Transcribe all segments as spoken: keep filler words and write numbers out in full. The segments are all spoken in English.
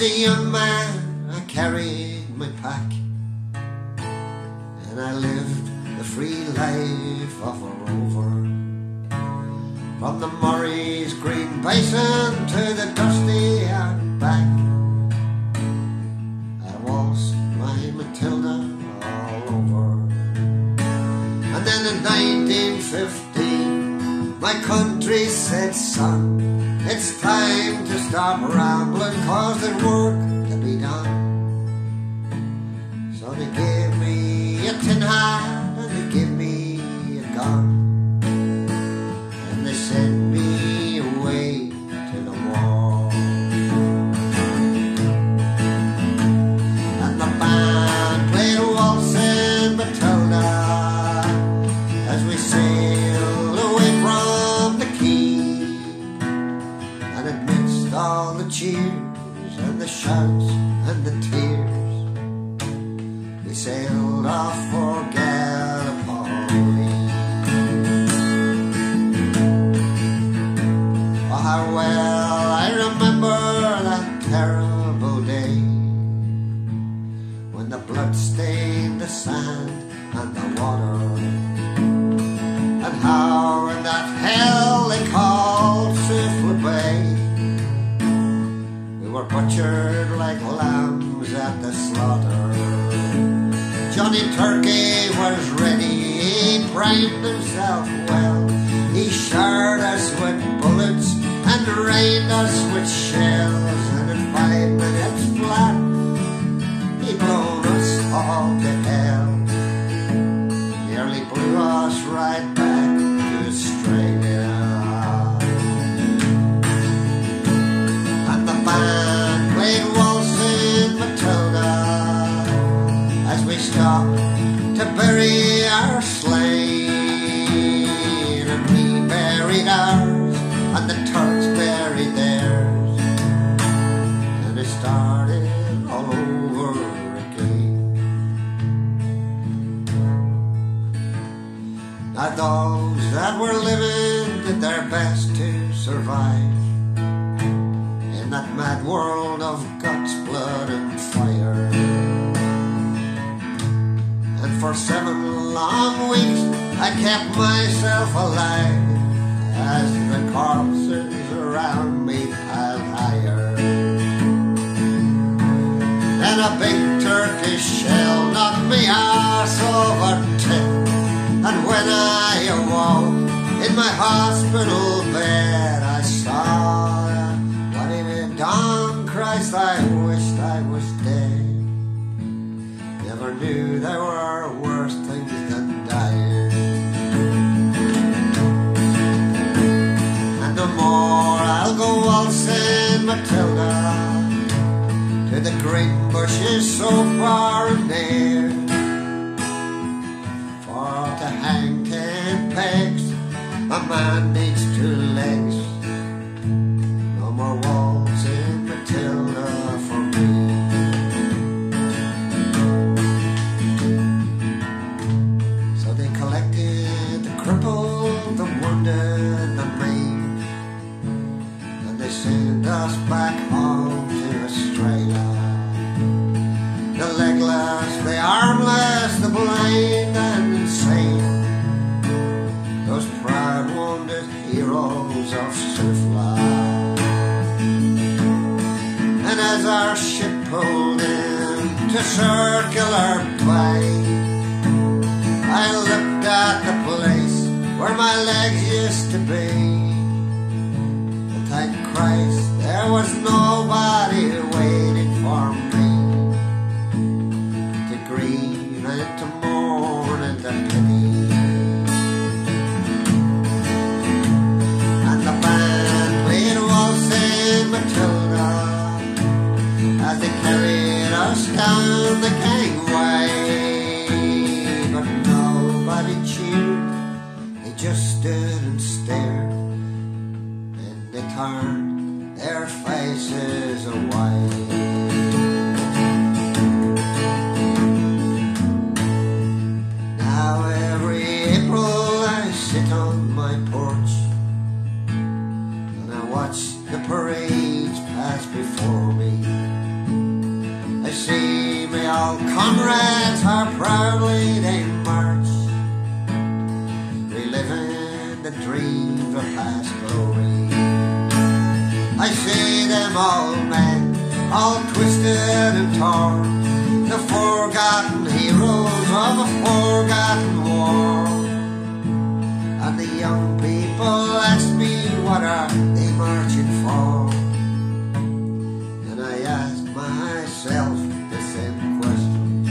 a young man I carried my pack, and I lived the free life of a rover. From the Murray's green basin to the dusty outback, I waltzed my Matilda all over. And then in nineteen fifteen my country said, son, it's time to stop rambling, 'cause there's work to be done. So they gave me a tin hat and they gave me a gun, and they sent me away to the war. And the band played Waltzing Matilda as we sailed away from the quay. And amidst all the cheers and the shouts and the tears, we sailed off for Gallipoli. Oh, how well I remember that terrible day, when the blood stained the sand and the water, and how in that hell they called Swiftly Bay we were butchered like lambs at the slaughter. Johnny Turkey was ready, he primed himself well, he showered us with bullets and rained us with shells, and in five minutes flat he blown us all to hell, nearly blew us right back to Australia. And the band played Waltzing Matilda as we stopped to bury our slain, and we buried ours and the Turks buried theirs, and it started all over again. Now those that were living did their best to survive in that mad world of guts, blood and fire. And for seven long weeks I kept myself alive as the corpses around me piled higher. Then a big Turkish shell knocked me arse over tip, and when I awoke in my hospital bed, I saw what it had done. Christ, I wished I was dead. Never knew there were worse things than dying. And no more I'll go waltzing Matilda to the green bushes so far and near, for to hang ten pegs a man needs two legs. No more waltzing Matilda for me. So they collected the crippled, the wounded, the maimed, and they sent us back home to Australia. The legless, the armless, the blind and insane, those proud wounded heroes of Sufla. And as our ship pulled in to Circular Bay, I looked at the place where my legs used to be, and thank Christ there was nobody waiting for me to grieve and to mourn and to pity. And the band played Waltzing Matilda as they carried us down the gangway, but nobody cheered, they just stood and stared, and they turned their faces away. Now every April I sit on my porch and I watch the parades pass before me. my old comrades are proudly they march, reliving the dreams of past glory. I see them old men, all twisted and torn, the forgotten heroes of a forgotten war. And the young people ask me what are they marching for, and I ask myself the same question.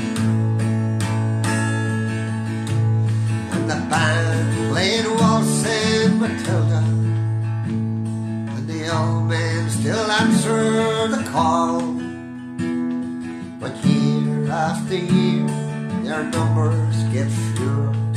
And the band played Waltzing Matilda, and the old men still answer the call. But year after year their numbers get fewer,